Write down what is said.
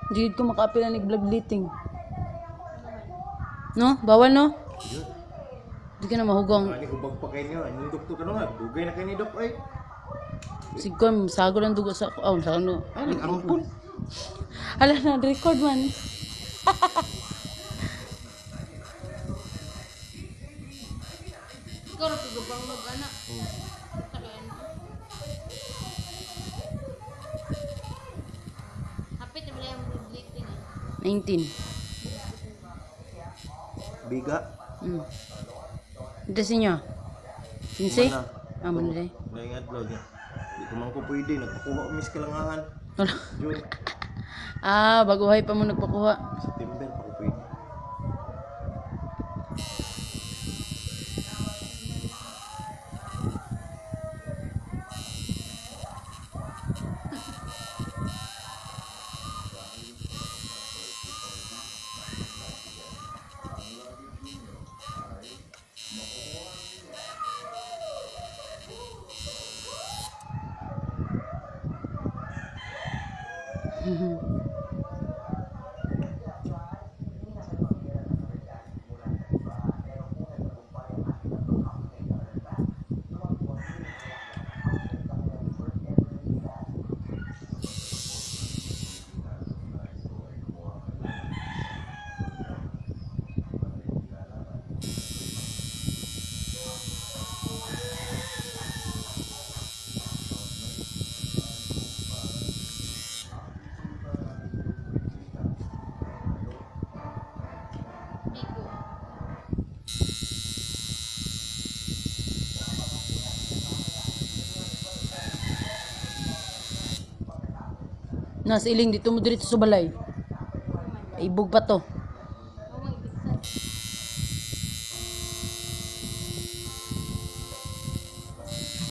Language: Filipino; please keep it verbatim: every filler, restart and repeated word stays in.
Di ko makaapil na nag-bloodletting. No? Bawal no? Di ka na mahugong. Ani ubag pa kayo. Anong doktor ka na? Dugay na kayo ni Dok ay. Siguro, sago ng dugo sa... Oh, sa ano? Ay, nag-ampun. Hala na, record man. Ikaw na pagabang mag-anak. Hapit na yung bloodletting eh. nineteen. Biga. Hmm. Ito sa inyo? Sinse? Mana? Ah, man rin. May adlaw niya. Di ko man ko pwede. Nagpakuha ko mis kalangahan. June. Ah, baguhay pa mo nagpakuha. September pa ko pwede. Nasa iling dito mo dito sa balay. Ibog pa to. Oh my God.